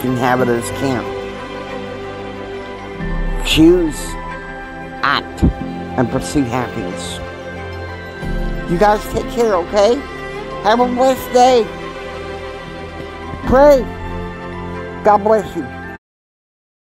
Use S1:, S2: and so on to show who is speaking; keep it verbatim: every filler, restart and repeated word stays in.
S1: inhabitants can't. Choose, act, and pursue happiness. You guys take care, okay? Have a blessed day. Pray. God bless you.